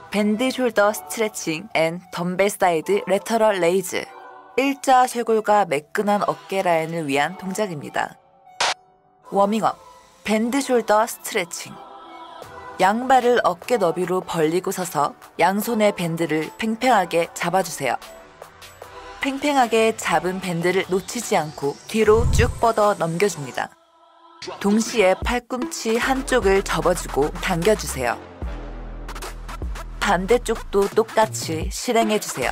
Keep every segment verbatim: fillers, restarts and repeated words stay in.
밴드 숄더 스트레칭 앤 덤벨 사이드 레터럴 레이즈. 일자 쇄골과 매끈한 어깨 라인을 위한 동작입니다. 워밍업. 밴드 숄더 스트레칭. 양발을 어깨 너비로 벌리고 서서 양손의 밴드를 팽팽하게 잡아주세요. 팽팽하게 잡은 밴드를 놓치지 않고 뒤로 쭉 뻗어 넘겨줍니다. 동시에 팔꿈치 한쪽을 접어주고 당겨주세요. 반대쪽도 똑같이 실행해주세요.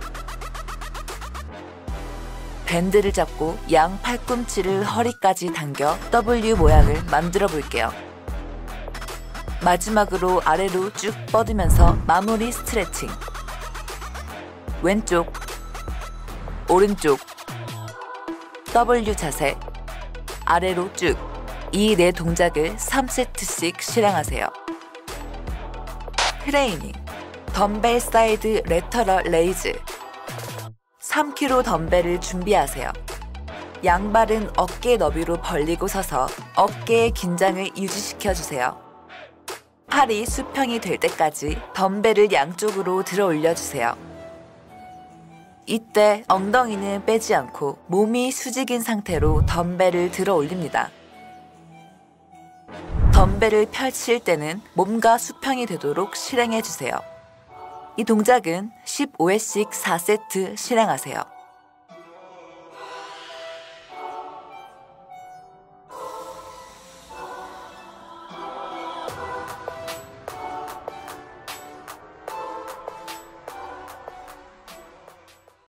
밴드를 잡고 양 팔꿈치를 허리까지 당겨 더블유 모양을 만들어 볼게요. 마지막으로 아래로 쭉 뻗으면서 마무리 스트레칭. 왼쪽, 오른쪽, 더블유 자세, 아래로 쭉. 이 네 동작을 삼 세트씩 실행하세요. 트레이닝. 덤벨 사이드 레터럴 레이즈. 삼 킬로그램 덤벨을 준비하세요. 양발은 어깨 너비로 벌리고 서서 어깨의 긴장을 유지시켜주세요. 팔이 수평이 될 때까지 덤벨을 양쪽으로 들어 올려주세요. 이때 엉덩이는 빼지 않고 몸이 수직인 상태로 덤벨을 들어 올립니다. 덤벨을 펼칠 때는 몸과 수평이 되도록 실행해주세요. 이 동작은 십오 회씩 사 세트 실행하세요.